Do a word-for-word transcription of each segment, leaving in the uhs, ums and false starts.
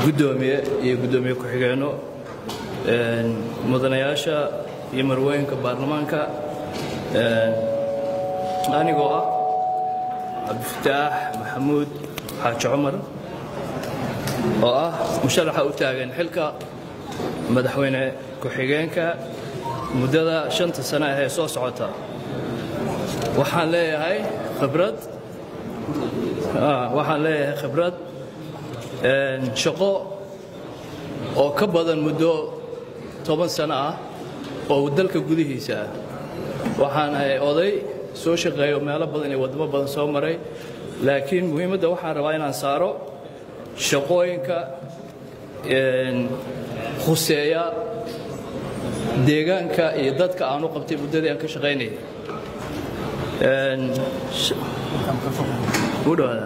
gudoomiye iyo gudoomiye ku xigeenno een mudanayaasha iyo marwooyinka baarlamaanka een anigoo ah Abdifataax Maxamuud Xaaji Cumar oo ah musharaxa u taagan xilka madaxweyne ku xigeenka muddada shanta sano ee soo socota waxaan leeyahay khibrad ah waxaan leeyahay khibrad een shaqo oo ka badan muddo toban sano ah oo dalka gudihiisa waxaan ahay oday soo shaqeeyo meelo badan iyo wadamo badan soo maray laakiin muhiimadda waxaan rabaa inaan saaro shaqooyinka een khuseeya deegaanka iyo dadka aan u qabtay muddadii aan ka shaqeynay een ودوها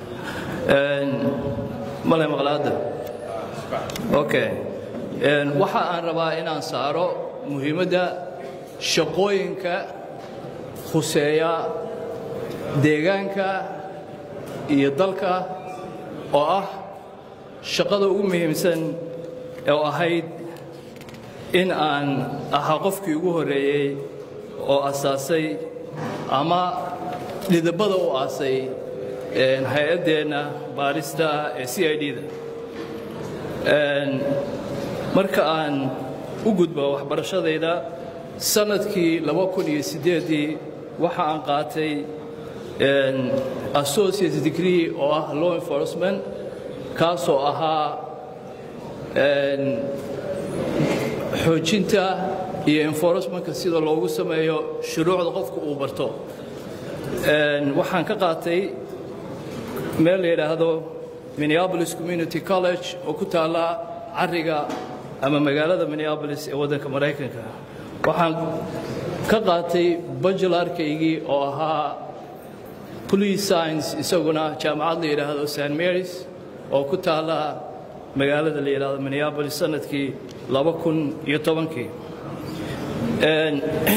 مالي مغلادة أوكي waxa aan rabaa inaan saaro muhiimadda shaqooyinka khuseeya deegaanka iyo dalka oo ah shaqada ugu muhiimsan oo ahayd in aan ahaa qofkii ugu horeeyay oo asaasay ama lidabada u aasay een hay'adeena baarista ee C I D-da een marka aan u gudbo waxbarashadayda sanadkii laba kun iyo siddeed waxa aan qaatay een associate degree oo ah law enforcement kaasoo ahaa een xoojinta iyo enforcementka sida loogu sameeyo shuruucda qofku uu barto een waxaan ka qaatay meel la yiraahdo Minneapolis Community College oo ku taala cariga ama magaalada Minneapolis ee waddanka Mareykanka waxaan ka qaatay bachelorkaygii oo ahaa police science isaguna jaamacad la yiraahdo Saint Mary's oo ku taala magaalada la yiraahdo Minneapolis sanadkii laba kun iyo toban een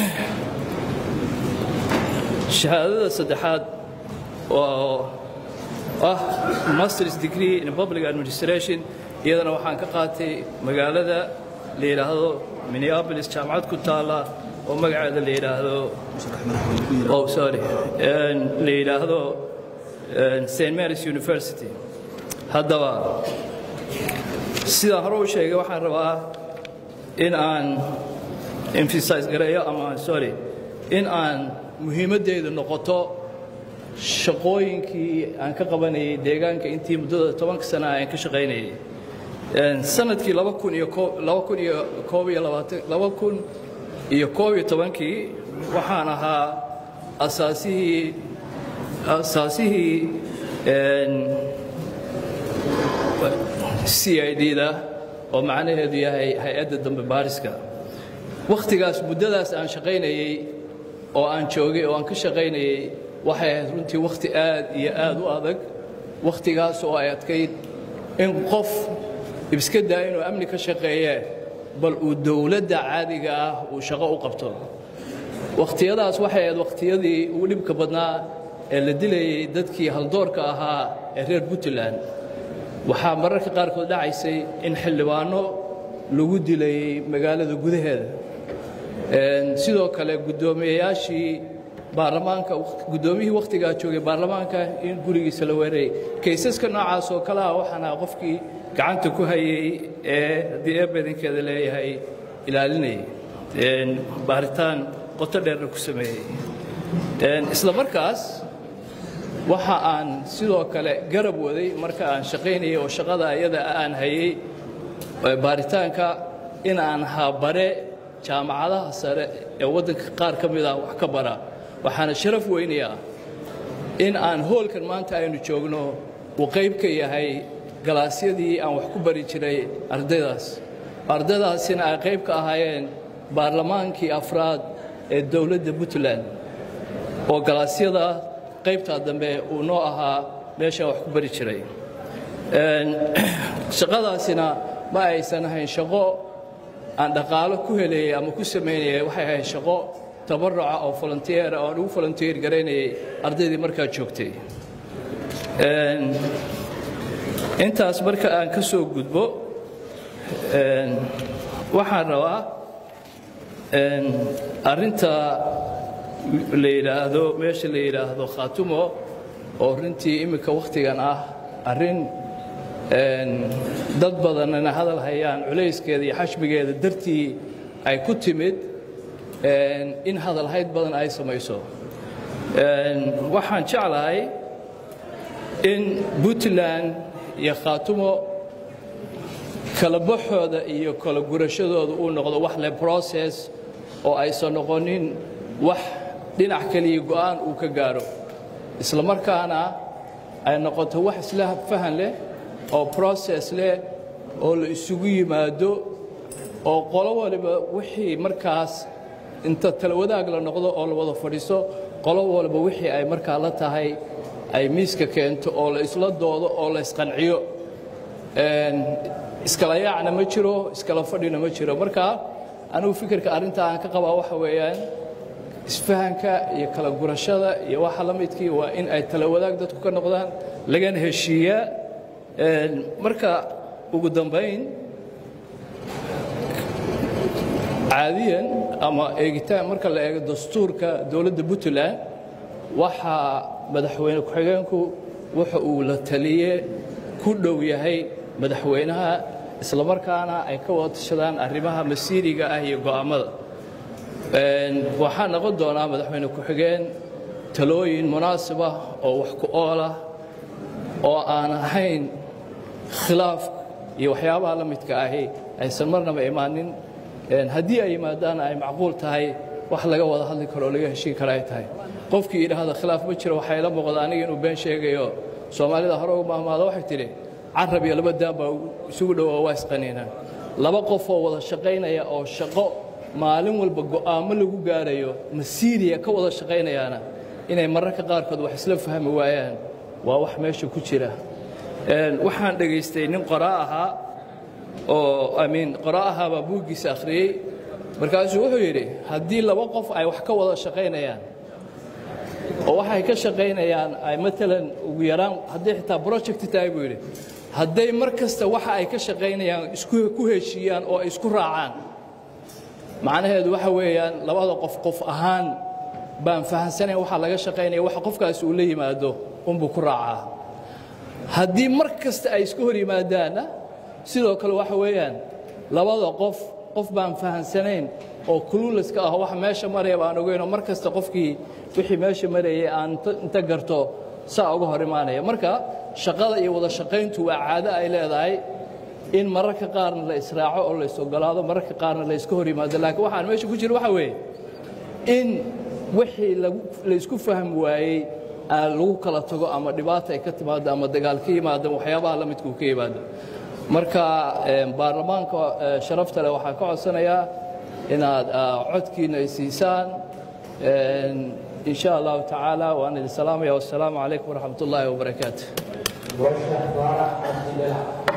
shahaadada saddexaad oo ah master's degree in public administration iyadana waxaan ka qaatay magaalada la yiraahdo Minneapolis jaamacad ku taala oo magaceeda la yiraahdo oh sorry and la yiraahdo Saint Mary's University haddaba sida hore u sheegay waxaan rabaa in aan emphasize gareeyo ama sorry in aan muhiimadeedu noqoto shaqooyinkii aan ka qabanayay deegaanka intii muddada tobanka sano aan ka shaqeynayay een sanadkii laba kun iyo koob iyo labaatan laba kun iyo koob iyo tobankii waxaan ahaa asaasihii asaasihii een C I D-da oo macnaheedu yahay hay'adda dambe baariska waqtigaas muddadaas aan shaqeynayay oo aan joogay oo aan ka shaqeynayay waxay ahayd runtii waqti aad iyo aad u adag waqtigaas oo ay adkayd in qof iska daa inuu amni ka shaqeeyo bal uu dawladda caadiga ah uu shaqo u qabto waqtiyadaas waxay ahayd waqtiyadii ugu dhibka badnaa ee la dilayay dadkii haldoorka ahaa ee reer Puntland waxaa mararka qaarkood dhacaysay in xildhibaano lagu dilayay magaalada gudaheeda een sidoo kale gudoomiyayaashii baarlamaanka gudoomiyihii waqtiga joogay baarlamaanka in gurigiisa la weeray kaysaska noocaas oo kala ah waxana qofkii gacanta ku hayay ee hadii eebadankeeda leeyahay ilaalinay een baaritaan qoto dheer ku sameeyay een isla markaas waxa aan sidoo kale garab waday marka aan shaqeynayay oo shaqada ayada aan hayay baaritaanka in aan habare jaamacadaha sare ee waddanka qaar ka mid ah wax ka bara waxaana sharaf weynayaa in aan hoolkan maanta aynu joogno uu qayb ka yahay galaasyadii aan wax ku bari jiray ardaydaas ardaydaasina ay qayb ka ahaayeen baarlamaankii afraad ee dawladda Puntland oo galaasyada qaybta dambe uu noo ahaa meesha wax ku bari jiray een shaqadaasina ma aysan ahayn shaqo aan dhaqaale ku helay ama ku sameeyay waxay ahayd shaqo tabaruca oo volunteer oo ugu volunteer gareynay ardaydii markaa joogtay een intaas marka aan ka soo gudbo waxaan rabaa arrinta la yiraahdo meesha la yiraahdo Khaatumo oo runtii imika waqtigan ah arrin dad badanna hadal hayaan culeyskeeda iyo xashmigeeda dartii ay ku timid in hadal hayd badan ay samayso waxaan jeclahay in Puntland iyo Khaatumo kala baxooda iyo kala gurashadooda uu noqdo wax le process oo aysan noqonin wax dhinac kaliya go'aan uu ka gaaro isla markaana ay noqoto wax isla fahan leh oo process leh oo la isugu yimaado oo qolo waliba wixii markaas inta tala wadaag la noqdo oo la wada fadhiiso qolo waliba wixii ay markaa la tahay ay miiska keento oo la isla doodo oo la isqanciyo een iskala yaacna ma jiro iskala fadhina ma jiro marka anigu fikirka arinta aan ka qabaa waxa weeyaan isfahanka iyo kala gurashada iyo waxa la midkii waa in ay tala wadaag dadku ka noqdaan laga heshiiya een marka ugu dambeyn caadiyan ama eegitaan marka la eego dastuurka dawladda Puntland waxa madaxweyne ku xigeenku waxa uu la taliyay ku dhow yahay madaxweynaha isla markaana ay ka wada tashadaan arrimaha masiiriga ah iyo go'aamada een waxa noqon doona madaxweyne ku xigeen talooyin munaasib ah oo wax ku oola oo aan ahayn khilaaf iyo waxyaabaha la midka ah aysan marnaba imaanin een hadii ay yimaadaan ay macquul tahay wax laga wada hadli karo laga heshiin karo ay tahay qofkii yiraahdo khilaaf ma jiro waxa ila muuqda aniga inuu been sheegayo Soomaalida hore uga maamaado waxay tiri carab iyo laba daaba isugu dhaw waa isqaniinaan laba qof oo wada shaqeynaya oo shaqo maalin walba go'aamo lagu gaarayo masiiriya ka wada shaqeynayaana inay mararka qaarkood wax isla fahmi waayaan waa wax meesha ku jira een waxaan dhageystay nin qoraa aha oo amiin qoraa aha baa buugiisa akhriyay markaasuu wuxuu yiri hadii laba qof ay wax ka wada shaqeynayaan oo waxay ka shaqeynayaan ay matalan ugu yaraan hadii xitaa project tahay buu yiri hadday markasta waxa ay ka shaqeynayaan isku ku heshiiyaan oo ay isku raacaan macnaheedu waxa weeyaan labada qof qof ahaan baan fahansanayn waxa laga shaqeynaya waxa qofkaas uu la yimaado unbu ku raacaa haddii markasta ay isku hor yimaadaana sidoo kale waxa weeyaan labada qof qof baan fahansanayn oo clueless-ka ah waxa meesha maraya baan ogeeyno markasta qofkii wixii meesha marayay aan inta garto saa uga hor imaanaya marka shaqada iyo wada shaqayntu waa caado ay leedahay in mararka qaarna la israaco oo la isogolaado mararka qaarna la iska hor yimaado laakiin waxaan meesha ku jiro waxa weeye in wixii la isku fahmi waayay lagu kala tago ama dhibaato ay ka timaado ama dagaal ka yimaado waxyaabaha la midku ka yimaado marka baarlamaanka sharafta leh waxaan ka codsanayaa inaad codkiina siisaan إن شاء الله تعالى وأنا السلام والسلام عليكم ورحمة الله وبركاته.